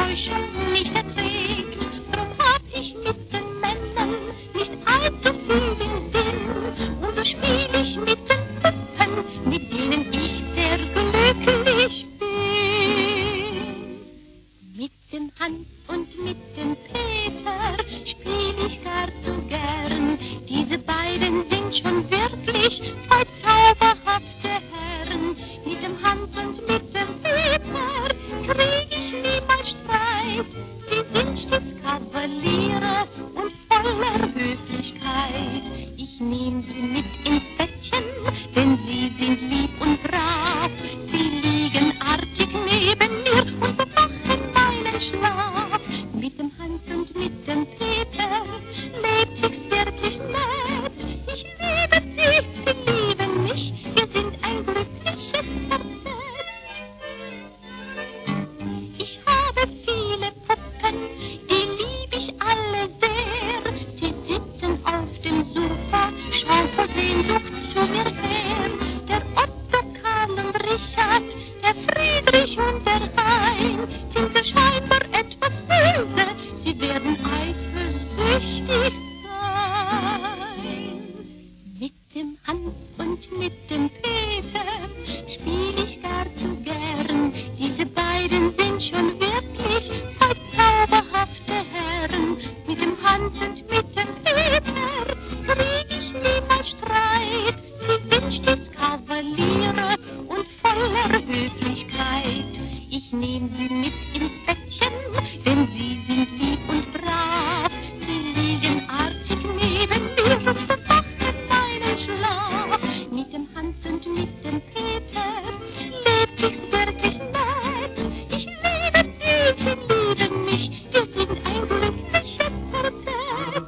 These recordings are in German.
Geräusche nicht erträgt. Drum hab ich mit den Männern nicht allzu viel im Sinn. Und so spiel ich mit den Puppen, mit denen ich sehr glücklich bin. Mit dem Hans und mit dem Peter spiel ich gar zu gern. Diese beiden sind schon wirklich zwei zauberhafte Herren. Mit dem Hans und mit dem Peter krieg ich niemals Streit. Sie sind stets Kavaliere und voller Höflichkeit. Ich nehm sie mit ins Bettchen, denn sie sind lieb und brav. Sie liegen artig neben mir und bewachen meinen Schlaf. Mit dem Hans und mit dem Peter lebt sich's wirklich nett. Ich liebe sie, sie lieben mich, wir sind ein glückliches Quartett. Ich habe viele Puppen, die lieb ich alle sehr. Sie sitzen auf dem Sofa, schauen voll Sehnsucht zu mir her. Der Otto, Karl und Richard, der Friedrich und der Hein sind mir scheinbar etwas böse, sie werden eifersüchtig sein. Mit dem Hans und mit dem Peter spiel ich gar zu gern. Diese beiden sind schon wirklich zwei zauberhafte Herren. Mit dem Hans und mit dem Peter krieg ich niemals Streit. Sie sind stets Kavaliere und voller Höflichkeit. Ich nehm sie mit ins Bettchen, denn sie sind lieb und brav. Sie liegen artig neben mir und bewachen meinen Schlaf. Mit dem Hans und mit dem Peter lebt sich's wirklich nett. Ich liebe sie, sie lieben mich, wir sind ein glückliches Quartett.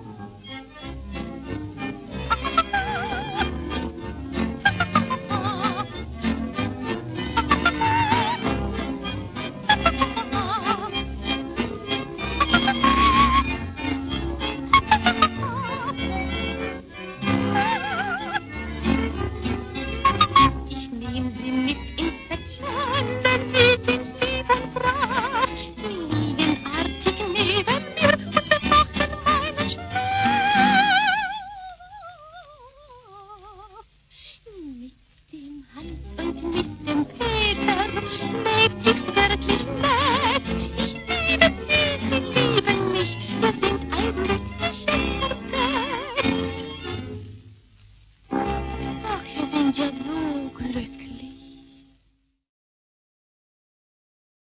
Ich nehm sie mit ins Bettchen, denn sie sind lieb und brav. Sie liegen artig neben mir und bewachen meinen Schlaf. Mit dem Hans und mit dem Peter lebt sich's wirklich nett. Ich liebe sie, sie lieben mich, wir sind ein glückliches Quartett. Ach, wir sind ja so glücklich.